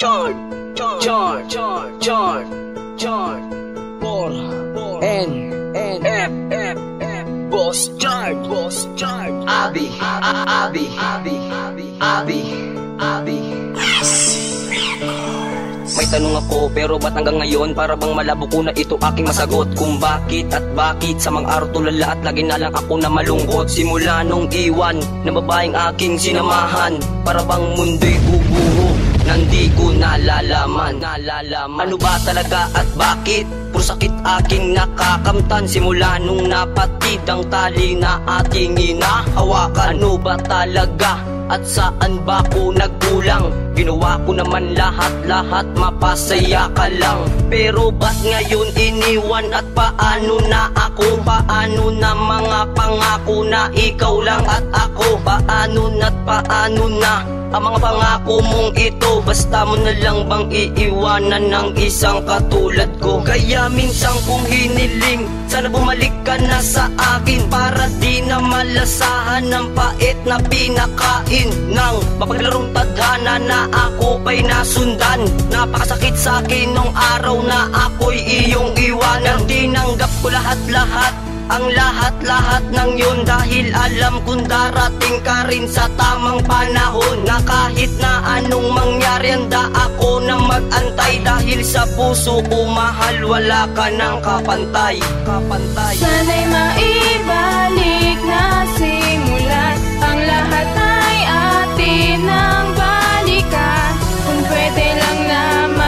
Chart, chart, chart, chart, chart. Por N F F F. Boss Chart, Boss Chart. Abi, Abi, Abi, Abi, Abi. May tanong ako pero ba't hanggang ngayon para bang malabo ko na ito aking masagot. Kung bakit at bakit sa mga araw tulala at lagi na lang ako na malungkot. Simula nung iwan ng babaeng aking sinamahan, para bang mundo'y bubuho nandi ko nalalaman. Ano ba talaga at bakit? Puro sakit aking nakakamtan. Simula nung napatid ang tali na ating inahawakan. Ano ba talaga? At saan ba ko nagkulang? Ginawa ko naman lahat-lahat, mapasaya ka lang. Pero ba't ngayon iniwan at paano na ako? Paano na mga pangako na ikaw lang at ako? Paano na't paano na ang mga pangako mong ito? Basta mo na lang bang iiwanan ng isang katulad ko? Kaya minsan kong hiniling, sana bumalik ka na sa akin, para di na malasahan ng pait na pinakain ng mapaglarong tadhana na ako pa'y nasundan. Napakasakit sa akin nung araw na ako'y iyong iwanan. Tinanggap ko lahat-lahat, ang lahat-lahat ng yun, dahil alam kong darating ka rin sa tamang panahon, na kahit na anong mangyari handa ako na mag-antay. Dahil sa puso ko mahal, wala ka ng kapantay. Sana'y maibalik na simulan, ang lahat ay atin ng balikan. Kung pwede lang na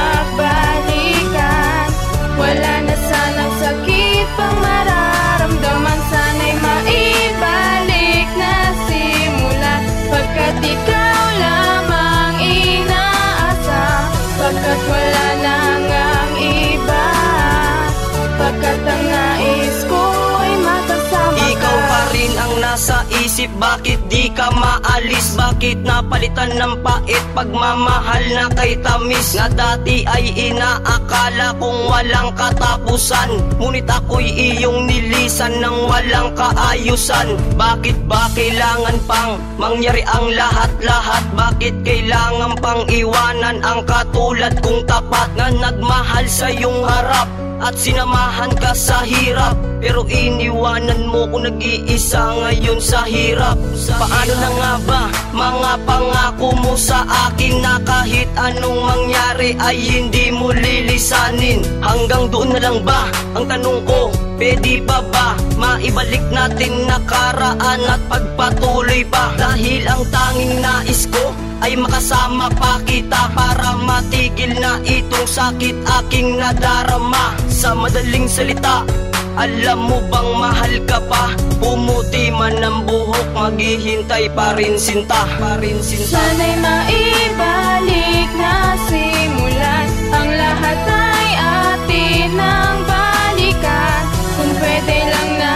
magbalikan, wala na sanang sakit pang mararamdaman. Sana'y maibalik na simulan, pagkat ikaw lamang inaasa, pagkat wala na ngang iba, pagkat ang nais ko ay makasama ka. Ikaw pa rin ang nasa isip, bakit di ka maalis? Bakit napalitan ng pait pagmamahal na kay tamis, na dati ay inaakala kong walang katapusan? Ngunit ako'y iyong nilisan ng walang kaayusan. Bakit ba kailangan pang mangyari ang lahat-lahat? Bakit kailangan pang iwanan ang katulad kong tapat, na nagmahal sa iyong harap at sinamahan ka sa hirap? Pero iniwanan mo ko nag-iisa ngayon sa hirap. Paano na nga ba mga pangako mo sa akin, na kahit anong mangyari ay hindi mo lilisanin? Hanggang doon na lang ba ang tanong ko? Pwede pa ba maibalik natin nakaraan at pagpatuloy pa? Dahil ang tanging nais ko ay makasama pa kita, para matigil na itong sakit aking nadarama. Sa madaling salita, alam mo bang mahal ka pa? Pumuti man ang buhok, maghihintay pa rin sinta. Sana'y maibalik na simulan, ang lahat ay atin ng balikan. Kung pwede lang na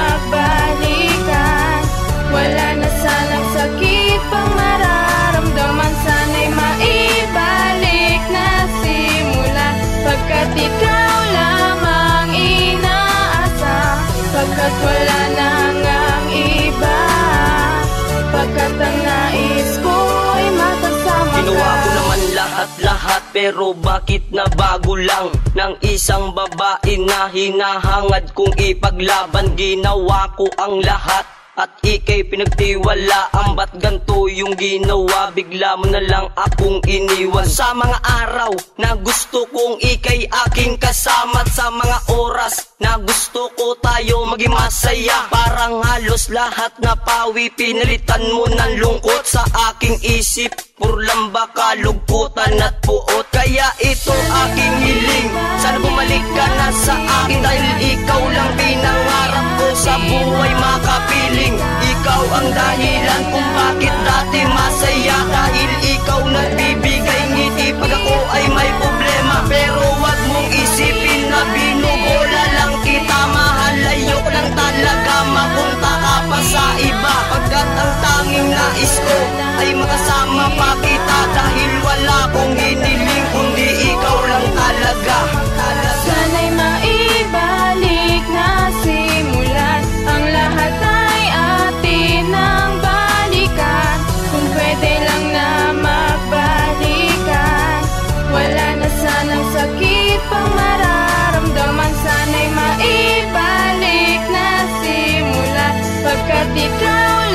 magbalikan, wala na sanang sakit pang mararamdaman. Sana'y maibalik na simulan, pagkat ikaw lamang inaasa, pagkat wala na ngang iba, pagkat ang nais ko ay makasama ka. Ginawa ko naman lahat-lahat, pero bakit nabago lang ng isang babae na hinahangad kong ipaglaban? Ginawa ko ang lahat at ika'y pinagtiwalaan, ba't ganito yung ginawa? Bigla mo na lang akong iniwan. Sa mga araw na gusto kong ika'y aking kasama, at sa mga oras na gusto ko tayo maging masaya, parang halos lahat na pawi pinalitan mo ng lungkot. Sa aking isip puro lang ba kalungkutan at puot? Kaya ito aking hiling, sana bumalik ka na sa akin, dahil ikaw lang pinangarap ko sa buhay makapiling. Ikaw ang dahilan kung bakit dati masaya, dahil ikaw nagbibigay ngiti pag ako ay may problema. Pero wag mong isipin na binubola lang kita, mahal. Ayoko lang talaga mapunta ka pa sa iba, pagkat ang tanging nais ko ay makasama pa kita, dahil wala kong hiniling kundi ikaw lang talaga. Sana'y maibalik na simulan, ang lahat ay atin ng balikan. Kung pwede lang na magbalikan, ikaw